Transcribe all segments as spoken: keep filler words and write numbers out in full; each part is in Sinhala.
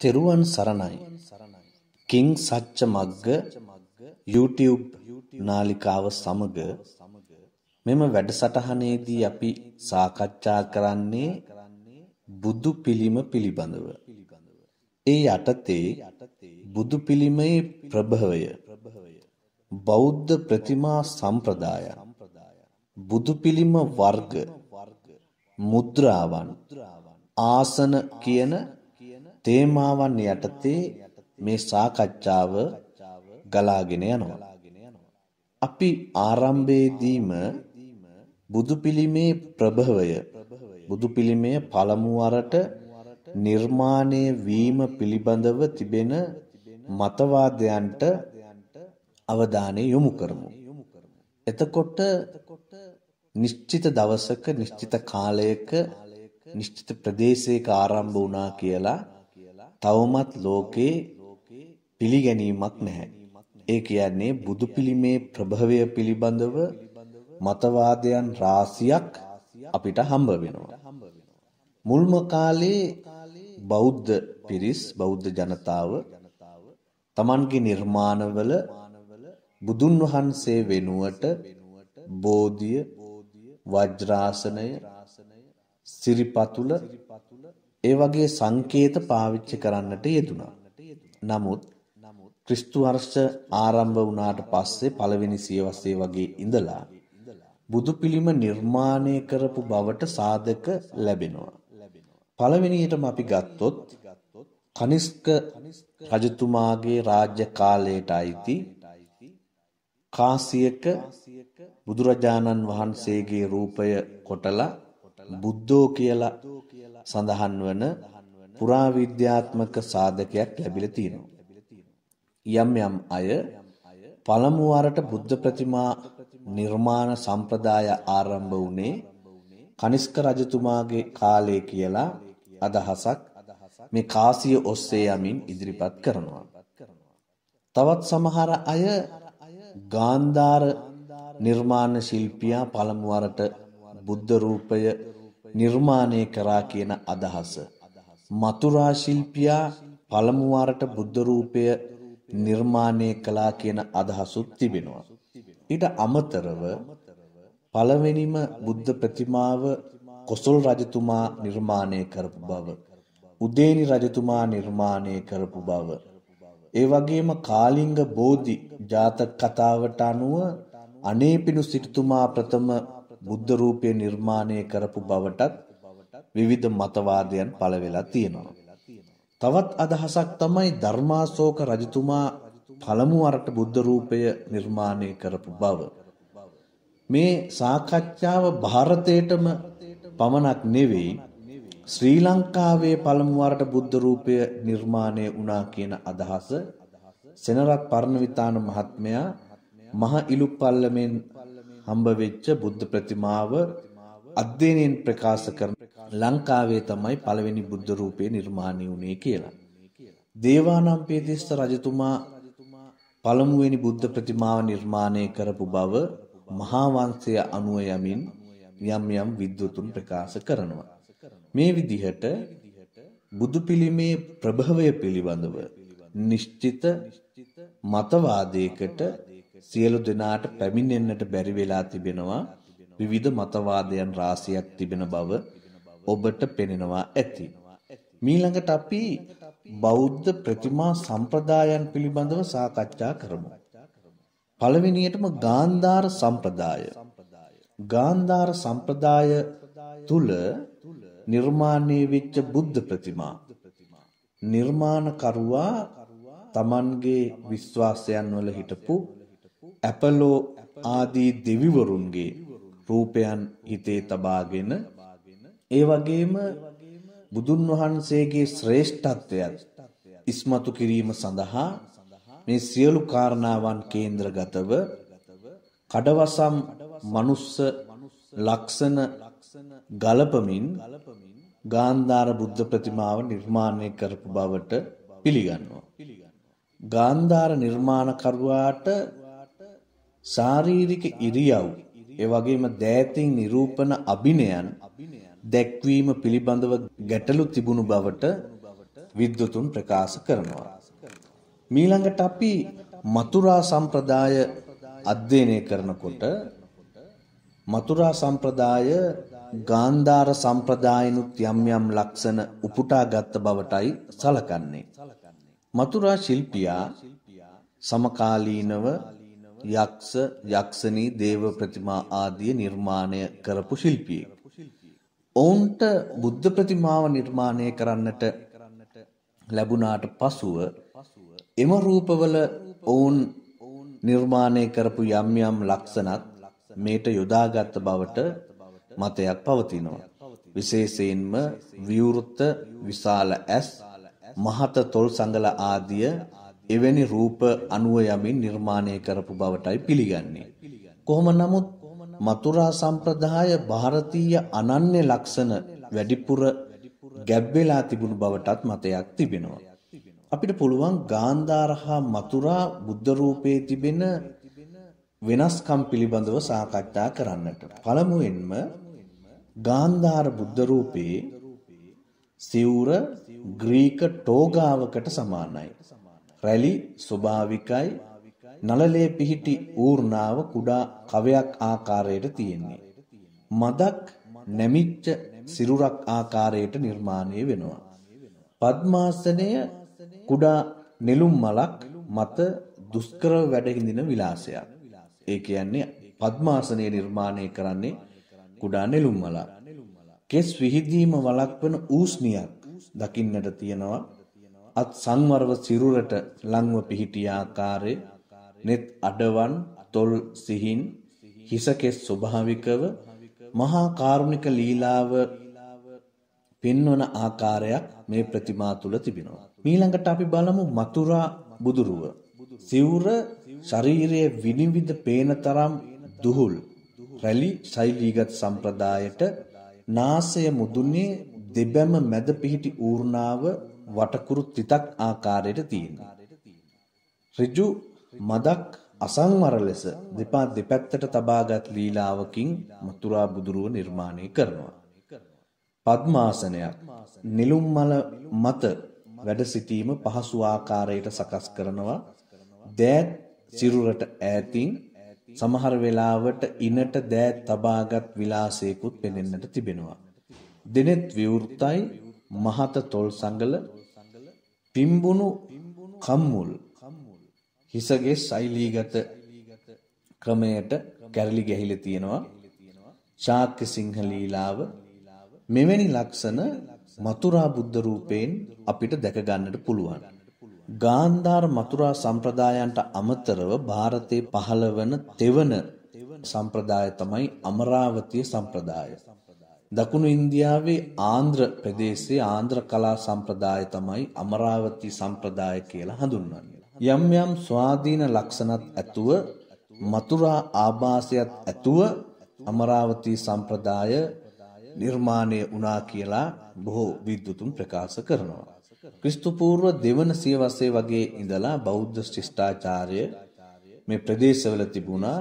තෙරුවන් සරණයි. කිං සච්ච මග්ග YouTube නාලිකාව සමග මෙම වැඩසටහනේදී අපි සාකච්ඡා කරන්නේ බුදු පිළිම පිළිබඳව. ඒ යටතේ බුදු පිළිමේ ප්‍රභවය, බෞද්ධ ප්‍රතිමා සම්ප්‍රදාය, බුදු පිළිම වර්ග, මුද්‍රාවන්, ආසන කියන තේමාවන් යටතේ මේ සාකච්ඡාව ගලාගෙන යනවා. අපි ආරම්භයේදීම බුදු පිළිමේ ප්‍රභවය, බුදු පිළිමය පළමු වරට නිර්මාණය වීම පිළිබඳව තිබෙන මතවාදයන්ට අවධානය යොමු කරමු. එතකොට නිශ්චිත දවසක, නිශ්චිත කාලයක, නිශ්චිත ප්‍රදේශයක ආරම්භ වුණා කියලා තවමත් ලෝකේ පිළිගැනීමක් නැහැ. ඒ කියන්නේ බුදු පිළිමේ ප්‍රභවය පිළිබඳව මතවාදයන් රාශියක් අපිට හම්බ වෙනවා. මුල්ම කාලේ බෞද්ධ පිරිස්, බෞද්ධ ජනතාව තමන්ගේ නිර්මාණවල බුදුන් වහන්සේ වෙනුවට බෝධිය, වජ්‍රාසනය, සිරිපතුල ඒ වගේ සංකේත පාවිච්චි කරන්නට යෙදුණා. නමුත් ක්‍රිස්තු වර්ෂ ආරම්භ වුණාට පස්සේ පළවෙනි සියවසේ වගේ ඉඳලා බුදු පිළිම නිර්මාණය කරපු බවට සාධක ලැබෙනවා. පළවෙනියටම අපි ගත්තොත් කනිස්ක රජතුමාගේ රාජ්‍ය කාලයට අයිති කාසියක බුදුරජාණන් වහන්සේගේ රූපය කොටලා බුද්ධෝ කියලා සඳහන් වන පුරාවිද්‍යාත්මක සාධකයක් ලැබිලා තියෙනවා. යම් යම් අය පළමු වරට බුද්ධ ප්‍රතිමා නිර්මාණ සම්ප්‍රදාය ආරම්භ වුණේ කනිස්ක රජතුමාගේ කාලය කියලා අදහසක් මේ කාසිය ඔස්සේ යමින් ඉදිරිපත් කරනවා. තවත් සමහර අය ගාන්ධාර නිර්මාණ ශිල්පියා පළමු වරට බුද්ධ රූපය නිර්මාණය කරා කියන අදහස, මතුරා ශිල්පියා පළමු වරට බුද්ධ රූපය නිර්මාණය කළා කියන අදහසුත් තිබෙනවා. ඊට අමතරව පළවෙනිම බුද්ධ ප්‍රතිමාව කොසල් රජතුමා නිර්මාණය කරපු බව, උදේනි රජතුමා නිර්මාණය කරපු බව, ඒ වගේම කාලිංග බෝධි ජාතක කතාවට අනුව අනේපිණු සිටුතුමා ප්‍රථම බුද්ධ රූපය නිර්මාණය කරපු බවටත් විවිධ මතවාදයන් පළ වෙලා තියෙනවා. තවත් අදහසක් තමයි ධර්මාශෝක රජතුමා පළමු වරට බුද්ධ රූපය නිර්මාණය කරපු බව. මේ සාකච්ඡාව ಭಾರತයේටම පමණක් නෙවෙයි, ශ්‍රී ලංකාවේ පළමු වරට බුද්ධ රූපය නිර්මාණය වුණා කියන අදහස සෙනරත් පරණවිතාන මහත්මයා මහ ඉලුප්පල්ලමෙන් හම්බ වෙච්ච බුද්ධ ප්‍රතිමාව අධ්‍යයනයෙන් ප්‍රකාශ කරන ලංකාවේ තමයි පළවෙනි බුද්ධ රූපේ නිර්මාණය වුණේ කියලා. දේවානම්පියතිස්ස රජතුමා පළමුවෙනි බුද්ධ ප්‍රතිමාව නිර්මාණය කරපු බව මහා වංශය අනුව යමින් යම් යම් විද්වතුන් ප්‍රකාශ කරනවා. මේ විදිහට බුදු පිළිමේ ප්‍රභවය පිළිබඳව නිශ්චිත මතවාදයකට සියලු දෙනාට පැමිණෙන්නට බැරි වෙලා තිබෙනවා. විවිධ මතවාදයන් රාශියක් තිබෙන බව ඔබට පෙනෙනවා ඇති. මීළඟට අපි බෞද්ධ ප්‍රතිමා සම්ප්‍රදායන් පිළිබඳව සාකච්ඡා කරමු. පළවෙනියටම ගාන්ධාර සම්ප්‍රදාය. ගාන්ධාර සම්ප්‍රදාය තුල නිර්මාණය වෙච්ච බුද්ධ ප්‍රතිමා නිර්මාණකරුවා තමන්ගේ විශ්වාසයන් වල හිටපු ඇපලෝ ආදී දෙවිවරුන්ගේ රූපයන් හිතේ තබාගෙන, ඒ වගේම බුදුන් වහන්සේගේ ශ්‍රේෂ්ඨත්වයත් ඉස්මතු කිරීම සඳහා මේ සියලු කාරණාවන් කේන්ද්‍රගතව කඩවසම් මනුස්ස ලක්ෂණ ගලපමින් ගාන්ධාර බුද්ධ ප්‍රතිමාව නිර්මාණය කරපු බවට පිළිගන්නවා. ගාන්ධාර නිර්මාණකරුවාට ශාරීරික ඉරියව්, ඒ වගේම දෑතින් නිරූපණ අභිනයන් දැක්වීම පිළිබඳව ගැටලු තිබුණු බවට විද්වතුන් ප්‍රකාශ කරනවා. මීළඟට අපි මතුරා සම්ප්‍රදාය අධ්‍යයනය කරනකොට මතුරා සම්ප්‍රදාය ගාන්ධාර සම්ප්‍රදායනුත් යම් යම් ලක්ෂණ උපුටා ගත්ත බවටයි සලකන්නේ. මතුරා ශිල්පියා සමකාලීනව යක්ෂ යක්ෂණී දේව ප්‍රතිමා ආදී නිර්මාණය කරපු ශිල්පියෙක්. ඔවුන්ට බුද්ධ ප්‍රතිමාව නිර්මාණය කරන්නට ලැබුණාට පසුව එම රූපවල ඔවුන් නිර්මාණය කරපු යම් යම් ලක්ෂණත් මේට යොදාගත් බවට මතයක් පවතිනවා. විශේෂයෙන්ම විවෘත විශාල ඇස් මහත තොල් සංගල ආදිය එවැනි රූප අනුව යමින් නිර්මාණය කරපු බවටයි පිළිගන්නේ. කොහොම නමුත් මතුරා සම්ප්‍රදාය ಭಾರತೀಯ අනන්‍ය ලක්ෂණ වැඩිපුර ගැබ් වෙලා තිබුණු බවටත් මතයක් තිබෙනවා. අපිට පුළුවන් ගාන්ධාර හා මතුරා බුද්ධ රූපයේ තිබෙන වෙනස්කම් පිළිබඳව සාකච්ඡා කරන්නට. පළමුවෙන්ම ගාන්ධාර බුද්ධ රූපයේ සිවුර ග්‍රීක ටෝගාවකට සමානයි. රැලි ස්වභාවිකයි. නළලේ පිහිටි ඌර්ණාව කුඩා කවයක් ආකාරයට තියෙන්නේ. මදක් නැමිච්ච සිරුරක් ආකාරයට නිර්මාණය වෙනවා. පద్මාසනය කුඩා නෙළුම් මලක් මත දුෂ්කර වැඩ හිඳින විලාසයක්. ඒ කියන්නේ පద్මාසනය නිර්මාණය කරන්නේ කුඩා නෙළුම් මලක්. කෙස් විහිදීම වළක්වන ඌස්නියක් දකින්නට තියෙනවා. අත් සංවරව සිරුරට ලංව පිහිටි ආකාරයේ net අඩවන් තොල් සිහින් හිසකෙස් ස්වභාවිකව මහා කාරුණික ලීලාව පෙන්වන ආකාරයක් මේ ප්‍රතිමා තුල තිබෙනවා. මීළඟට අපි බලමු මතුරා බුදුරුව. සිවුර ශරීරයේ විනිවිද පේන තරම් දුහුල් රැලි ශෛලීගත සම්ප්‍රදායට නාසය මුදුනේ දෙබැම මැද පිහිටි ඌර්ණාව වටකුරු තිතක් ආකාරයට තියෙනවා. ඍජු මදක් අසංවර ලෙස දෙපා දෙපැත්තට තබාගත් ලීලාවකින් මතුරා බුදුරුව නිර්මාණය කරනවා. පద్මාසනයක් නිලුම් මල මත වැඩ සිටීම පහසු ආකාරයට සකස් කරනවා. දෑත් සිරුරට ඈතින් සමහර වෙලාවට ඉනට දෑත් තබාගත් විලාසයකුත් පෙනෙන්නට තිබෙනවා. දෙනෙත් විවෘතයි මහත තොල් සංගල පිම්බුණු කම්මුල් හිසගේ ශෛලීගත ක්‍රමයට කැරලි ගැහිලා තියෙනවා. ශාක්‍ය සිංහ ලීලාව මෙවැනි ලක්ෂණ මතුරා බුද්ධ රූපයෙන් අපිට දැක ගන්නට පුළුවන්. ගාන්ධාර මතුරා සම්ප්‍රදායන්ට අමතරව ಭಾರತයේ පහළ වන තෙවන සම්ප්‍රදාය තමයි අමරාවතී සම්ප්‍රදාය. දකුණු ඉන්දියාවේ ආන්ධ්‍ර ප්‍රදේශයේ ආන්ධ්‍ර කලා සම්ප්‍රදාය තමයි අමරාවතී සම්ප්‍රදාය කියලා හඳුන්වන්නේ. යම් යම් ස්වාධීන ලක්ෂණත් ඇතුව මතුරා ආభాසයත් ඇතුව අමරාවතී සම්ප්‍රදාය නිර්මාණය වුණා කියලා බොහෝ විද්වතුන් ප්‍රකාශ කරනවා. ක්‍රිස්තු පූර්ව දෙවන සියවසේ වගේ ඉඳලා බෞද්ධ ශිෂ්ටාචාරය මේ ප්‍රදේශවල තිබුණා.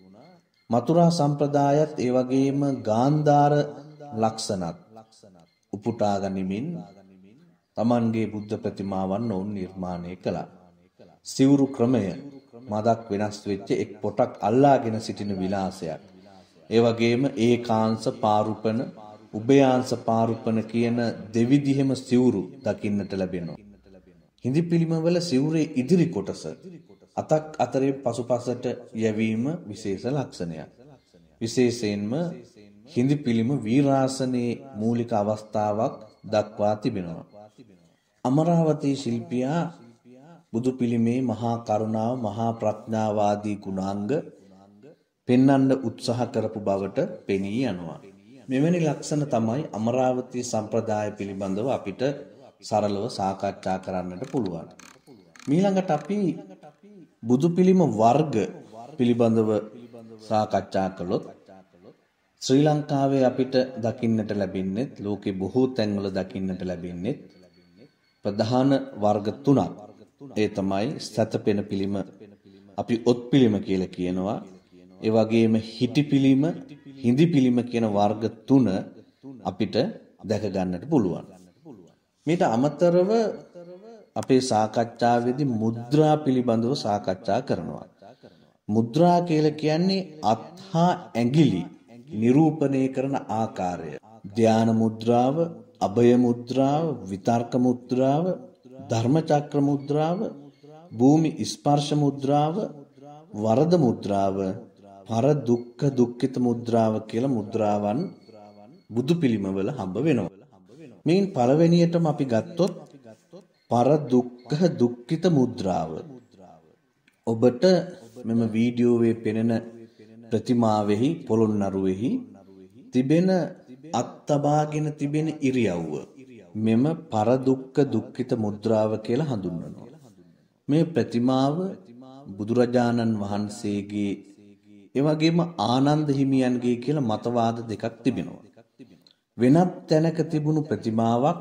මතුරා සම්ප්‍රදායත් ඒ වගේම ගාන්ධාර ලක්ෂණත් උපුටා ගනිමින් තමන්ගේ බුද්ධ ප්‍රතිමාවන් ඔවුන් නිර්මාණය කළා. සිවුරු ක්‍රමය මදක් වෙනස් වෙච්ච එක් පොටක් අල්ලාගෙන සිටින විලාසයක්. ඒ වගේම ඒකාංශ පාරුපන උභයාංශ පාරුපන කියන දෙවිධිහෙම සිවුරු දකින්නට ලැබෙනවා. හිඳි පිළිමවල සිවුරේ ඉදිරි කොටස අතක් අතරේ පසුපසට යැවීම විශේෂ ලක්ෂණයක්. විශේෂයෙන්ම හිඳි පිළිම වීරාසනයේ මූලික අවස්ථාවක් දක්වා තිබෙනවා. අමරාවතී ශිල්පියා බුදු පිළිමේ මහා කරුණාව මහා ප්‍රඥාවාදී ගුණාංග පෙන්වන්න උත්සාහ කරපු බවට පෙනී යනවා. මෙවැනි ලක්ෂණ තමයි අමරාවතී සම්ප්‍රදාය පිළිබඳව අපිට සරලව සාකච්ඡා කරන්නට පුළුවන්. මීළඟට අපි බුදු පිළිම වර්ග පිළිබඳව සාකච්ඡා කළොත් ශ්‍රී ලංකාවේ අපිට දකින්නට ලැබෙන්නේ ලෝකේ බොහෝ තැන්වල දකින්නට ලැබෙන්නේ ප්‍රධාන වර්ග තුනක්. ඒ තමයි සතපෙන පිළිම අපි ඔත් පිළිම කියලා කියනවා. ඒ වගේම හිටි පිළිම හිඳි පිළිම කියන වර්ග තුන අපිට දැක ගන්නට පුළුවන්. මේට අමතරව අපේ සාකච්ඡාවේදී මුද්‍රා පිළිබඳව සාකච්ඡා කරනවා. මුද්‍රා කියලා කියන්නේ අත් හා ඇඟිලි නිරූපණය කරන ආකාරය. ධාන මුද්‍රාව, අභය මුද්‍රාව, විතර්ක මුද්‍රාව, ධර්මචක්‍ර මුද්‍රාව, භූමි ස්පර්ශ මුද්‍රාව, වරද මුද්‍රාව, පර දුක්ඛ දුක්ඛිත මුද්‍රාව කියලා මුද්‍රාවන් බුදු පිළිමවල හම්බ වෙනවා. මේන් පළවෙනියටම අපි ගත්තොත් පර දුක්ඛ දුක්ඛිත මුද්‍රාව. ඔබට මෙම වීඩියෝවේ පෙනෙන ප්‍රතිමාවෙහි පොළොන්නරුවෙහි තිබෙන අත්තබාගෙන තිබෙන ඉරියව්ව මෙම පර දුක්ඛ දුක්ඛිත මුද්‍රාව කියලා හඳුන්වනවා. මේ ප්‍රතිමාව බුදුරජාණන් වහන්සේගේ ඒ වගේම ආනන්ද හිමියන්ගේ කියලා මතවාද දෙකක් තිබෙනවා. වෙනත් තැනක තිබුණු ප්‍රතිමාවක්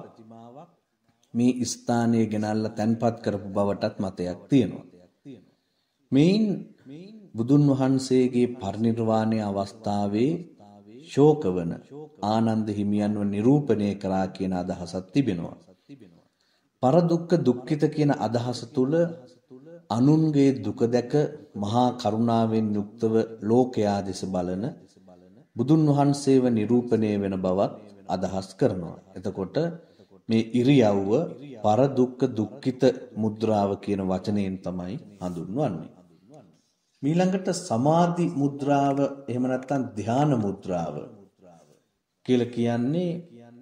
මේ ස්ථානයේ ගෙනල්ලා තැන්පත් කරපු බවටත් මතයක් තියෙනවා. මේන් බුදුන් වහන්සේගේ පරිනිර්වාණය අවස්ථාවේ ශෝකවන ආනන්ද හිමියන්ව නිරූපණය කරා කියන අදහසක් තිබෙනවා. පර දුක්ඛ දුක්ඛිත කියන අදහස තුල අනුන්ගේ දුක දැක මහා කරුණාවෙන් යුක්තව ලෝකයා දෙස බලන බුදුන් වහන්සේව නිරූපණය වෙන බවත් අදහස් කරනවා. එතකොට මේ ඉරියව්ව පර දුක්ඛ දුක්ඛිත මුද්‍රාව කියන වචනයෙන් තමයි හඳුන්වන්නේ. ඊළඟට සමාධි මුද්‍රාව එහෙම නැත්නම් ධාන මුද්‍රාව කියලා කියන්නේ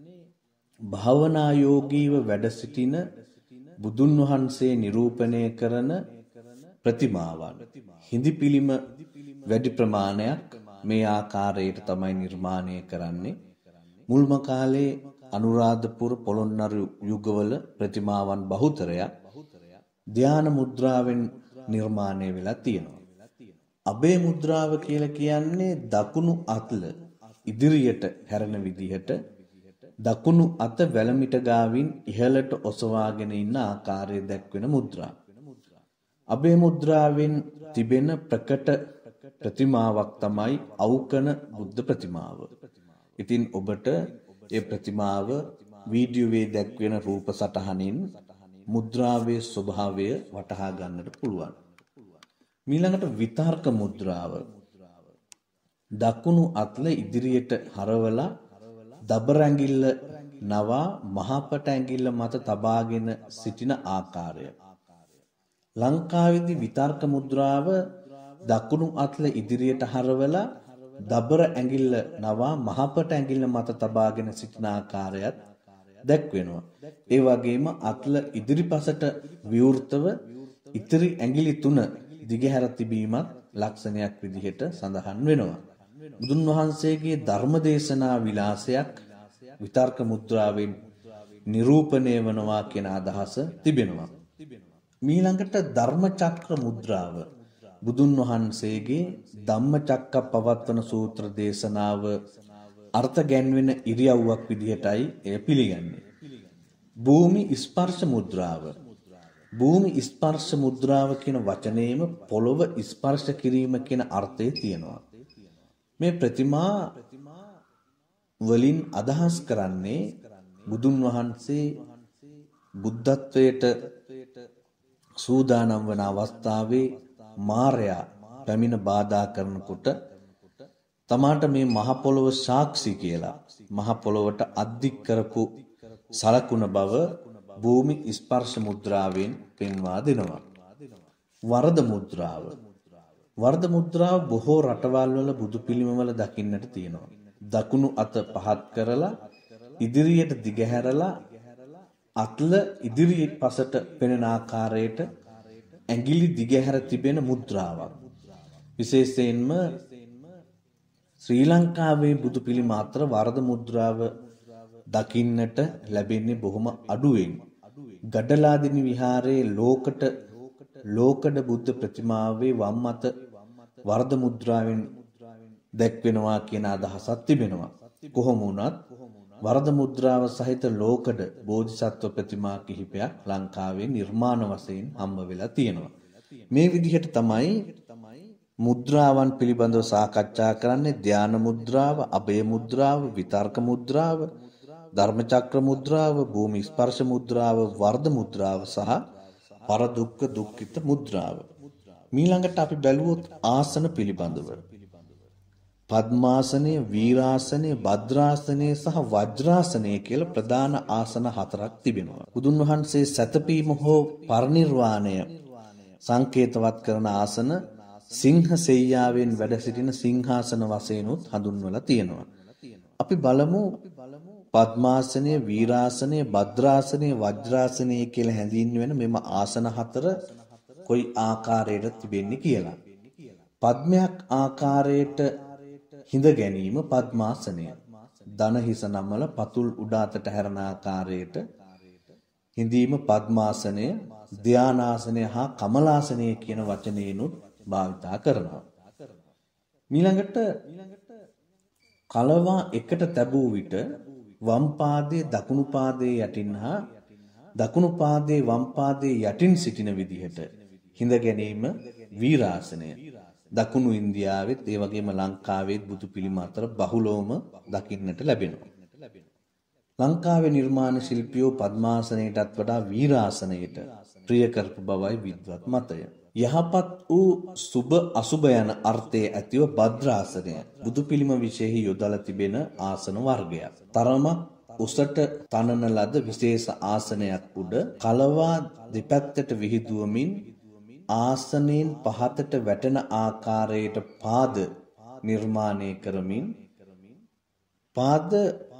භාවනා යෝගීව වැඩ සිටින බුදුන් වහන්සේ නිරූපණය කරන ප්‍රතිමාවන්. හිඳි පිළිම වැඩි ප්‍රමාණයක් මේ ආකාරයට තමයි නිර්මාණය කරන්නේ. මුල්ම කාලේ අනුරාධපුර පොළොන්නරු යුගවල ප්‍රතිමාවන් බහුතරයක් ධාන මුද්‍රාවෙන් නිර්මාණය වෙලා තියෙනවා. අභය මුද්‍රාව කියලා කියන්නේ දකුණු අතල ඉදිරියට හැරෙන විදිහට දකුණු අත වැලමිට ගාවින් ඉහළට ඔසවාගෙන ඉන්න ආකාරය දැක්වෙන මුද්‍රා. අභය මුද්‍රාවෙන් තිබෙන ප්‍රකට ප්‍රතිමාවක් තමයි අවුකන බුද්ධ ප්‍රතිමාව. ඉතින් ඔබට ඒ ප්‍රතිමාව වීඩියෝවේ දැක්වෙන රූප සටහනින් මුද්‍රාවේ ස්වභාවය වටහා ගන්නට පුළුවන්. ඊළඟට විතර්ක මුද්‍රාව. දකුණු අතල ඉදිරියට හරවලා දබර ඇඟිල්ල නවා මහපට ඇඟිල්ල මත තබාගෙන සිටින ආකාරය. ලංකාවේදී විතර්ක මුද්‍රාව දකුණු අතල ඉදිරියට හරවලා දබර ඇඟිල්ල නවා මහපට ඇඟිල්ල මත තබාගෙන සිටින ආකාරයත් දැක්වෙනවා. ඒ වගේම අතල ඉදිරිපසට විවෘතව ඉතිරි ඇඟිලි තුන දිගහැර තිබීමත් ලක්ෂණයක් විදිහට සඳහන් වෙනවා. බුදුන් වහන්සේගේ ධර්මදේශනා විලාසයක් විතර්ක මුද්‍රාවෙන් නිරූපණය වෙනවා කියන අදහස තිබෙනවා. ඊළඟට ධර්මචක්‍ර මුද්‍රාව. බුදුන් වහන්සේගේ ධම්මචක්කප්පවත්තන සූත්‍ර දේශනාව අර්ථ ගැන්වෙන ඉරියව්වක් විදිහටයි එය පිළිගන්නේ. භූමි ස්පර්ශ මුද්‍රාව. භූමි ස්පර්ශ මුද්‍රාව කියන වචනේම පොළොව ස්පර්ශ කිරීම කියන අර්ථය තියෙනවා. මේ ප්‍රතිමා වලින් අදහස් කරන්නේ බුදුන් වහන්සේ බුද්ධත්වයට සූදානම් වන අවස්ථාවේ මාරයා පැමිණ බාධා කරනකොට තමාට මේ මහ පොළොව සාක්ෂි කියලා මහ පොළොවට අද්දික් කරපු සලකුණ බව භූමි ස්පර්ශ මුද්‍රාවෙන් පෙන්වා දෙනවා. වරද මුද්‍රාව. වරද මුද්‍රාව බොහෝ රටවල් වල බුදු පිළිමවල දකින්නට තියෙනවා. දකුණු අත පහත් කරලා ඉදිරියට දිගහැරලා අත්ල ඉදිරිපසට පෙනෙන ආකාරයට ඇඟිලි දිගහැර තිබෙන මුද්‍රාවක්. විශේෂයෙන්ම ශ්‍රී ලංකාවේ බුදු පිළිම අතර වරද මුද්‍රාව දකින්නට ලැබෙන්නේ බොහොම අඩුවෙන්. ගඩලාදිනි විහාරයේ ලෝකට ලෝකඩ බුද්ධ ප්‍රතිමාවේ වම් අත වරද මුද්‍රාවෙන් දැක්වෙනවා කියන අදහසක් තිබෙනවා. කොහොම වුණත් වරද මුද්‍රාව සහිත ලෝකඩ බෝධිසත්ව ප්‍රතිමා කිහිපයක් ලංකාවේ නිර්මාණ වශයෙන් හම්බ වෙලා තියෙනවා. මේ විදිහට තමයි මුද්‍රාවන් පිළිබඳව සාකච්ඡා කරන්නේ. ධාන මුද්‍රාව, අභය මුද්‍රාව, විතර්ක මුද්‍රාව, ධර්මචක්‍ර මුද්‍රාව, භූමි ස්පර්ශ මුද්‍රාව, වර්ධ මුද්‍රාව සහ පරදුක්ඛ දුක්ඛිත මුද්‍රාව. මීළඟට අපි බැලුවොත් ආසන පිළිබඳව. පద్මාසනය, වීරාසනය, භද්‍රාසනය සහ වජ්‍රාසනය කියලා ප්‍රධාන ආසන හතරක් තිබෙනවා. බුදුන් වහන්සේ සැතපීම හෝ පරිනිර්වාණය සංකේතවත් කරන ආසන සිංහ සෙයියාවෙන් වැඩ සිටින සිංහාසන වශයෙන් උත් හඳුන්වලා තියෙනවා. අපි බලමු පద్මාසනය, වීරාසනය, භද්‍රාසනය, වජ්‍රාසනය කියලා හැඳින්වෙන මෙම ආසන හතර කොයි ආකාරයකට තිබෙන්නේ කියලා. පද්මයක් ආකාරයට හිඳ ගැනීම පద్මාසනය. දන හිස නමල පතුල් උඩ අතට හැරෙන ආකාරයට හිඳීම පద్මාසනය. ධානාසනය හා කමලාසනය කියන වචනේනුත් භාවිතා කරනවා. ඊළඟට කලවා එකට තැබූ විට වම් පාදයේ දකුණු පාදයේ යටින් හා දකුණු පාදයේ වම් පාදයේ යටින් සිටින විදිහට හිඳ ගැනීම වීරාසනය. දකුණු ඉන්දියාවෙත් ඒ වගේම ලංකාවෙත් බුදු පිළිම අතර බහුලවම දකින්නට ලැබෙනවා. ලංකාවේ නිර්මාණ ශිල්පියෝ පద్මාසනයටත් වඩා වීරාසනයට ප්‍රිය කරපු බවයි විද්වත් මතය. යහපත් වූ සුබ අසුබ යන අර්ථයේ ඇතිව භද්‍රාසනය බුදු පිළිම විශේෂ යොදලා තිබෙන ආසන වර්ගයක්. තරමක් උසට තනන ලද විශේෂ ආසනයක් උඩ කලවා දෙපැත්තට විහිදුවමින් ආසනයෙන් පහතට වැටෙන ආකාරයට පාද නිර්මාණය කරමින් පාද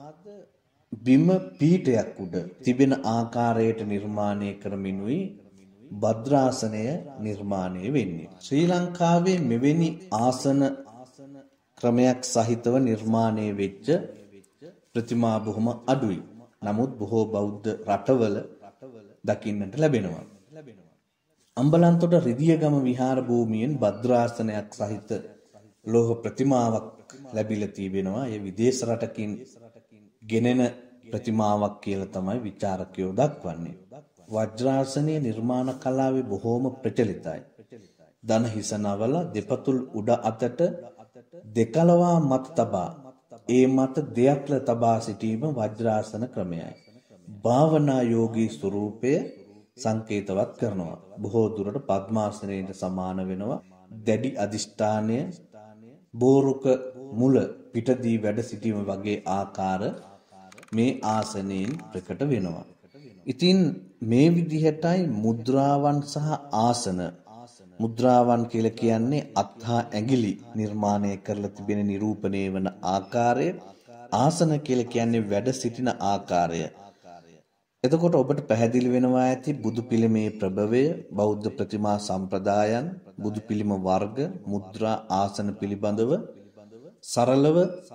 බිම පීඨයක් උඩ තිබෙන ආකාරයට නිර්මාණය කරමිනුයි භද්‍රාසනය නිර්මාණය වෙන්නේ. ශ්‍රී ලංකාවේ මෙවැනි ආසන ක්‍රමයක් සහිතව නිර්මාණය වෙච්ච ප්‍රතිමා බොහොම අඩුයි. නමුත් බොහෝ බෞද්ධ රටවල දකින්නට ලැබෙනවා. අම්බලන්තොට රිදියගම විහාර භූමියෙන් භද්‍රාසනයක් සහිත ලෝහ ප්‍රතිමාවක් ලැබිලා තිබෙනවා. ඒ විදේශ රටකින් ගෙනෙන ප්‍රතිමාවක් කියලා තමයි විචාරකයෝ දක්වන්නේ. වජ්‍රාසනයේ නිර්මාණ කලාවේ බොහෝම ප්‍රචලිතයි. දන හිස නවල දෙපතුල් උඩ අතට දෙකලවා මත තබා ඒ මත දෙයක්ල තබා සිටීම වජ්‍රාසන ක්‍රමයයි. භාවනා යෝගී ස්වරූපය සංකේතවත් කරනවා. බොහෝ දුරට පద్මාසනයට සමාන වෙනවා. දැඩි අදිෂ්ඨානය, බෝරුක මුල පිටදී වැඩ සිටීම වගේ ආකාර මේ ආසනයෙන් ප්‍රකට වෙනවා. ඉතින් මේ විදිහටයි මුද්‍රාවන් සහ ආසන. මුද්‍රාවන් කියලා කියන්නේ අත් හා ඇඟිලි නිර්මාණය කරලා තිබෙන නිරූපණය වන ආකාරය. ආසන කියලා කියන්නේ වැඩ සිටින ආකාරය. එතකොට ඔබට පැහැදිලි වෙනවා ඇති බුදු පිළිමේ ප්‍රභවය, බෞද්ධ ප්‍රතිමා සම්ප්‍රදායන්, බුදු පිළිම වර්ග, මුද්‍රා ආසන පිළිබඳව සරලව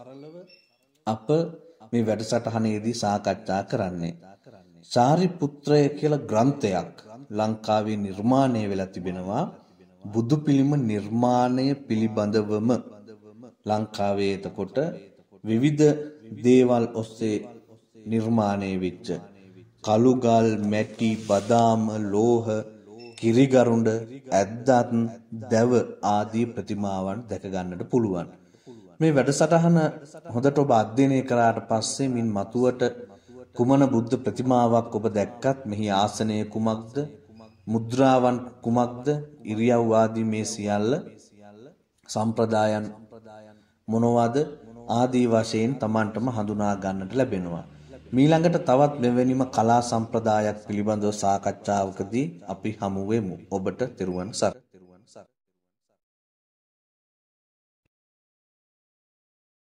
අප මේ වැඩසටහනේදී සාකච්ඡා කරන්නේ. සාරිපුත්‍රය කියලා ග්‍රන්ථයක් ලංකාවේ නිර්මාණය වෙලා තිබෙනවා. බුදු පිළිම නිර්මාණය පිළිබඳවම ලංකාවේ එතකොට විවිධ දේවල් ඔස්සේ නිර්මාණය වෙච්ච කළුගල්, මැටි, බදාම, ලෝහ, කිරිගරුඬ, ඇද්දත්, දැව ආදී ප්‍රතිමාවන් දැක ගන්නට පුළුවන්. මේ වැඩසටහන හොඳට ඔබ අධ්‍යයනය කරාට පස්සේ මින් මතුවට කුමන බුද්ධ ප්‍රතිමාවක් ඔබ දැක්කත් මෙහි ආසනය කුමක්ද, මුද්‍රාවන් කුමක්ද, ඉරියව් ආදී මේ සියල්ල සම්ප්‍රදායන් මොනවාද ආදී වශයෙන් Tamanටම හඳුනා ගන්නට ලැබෙනවා. මීළඟට තවත් මෙවැනිම කලා සම්ප්‍රදායක් පිළිබඳව සාකච්ඡාවකදී අපි හමු වෙමු. ඔබට තෙරුවන් සරණයි.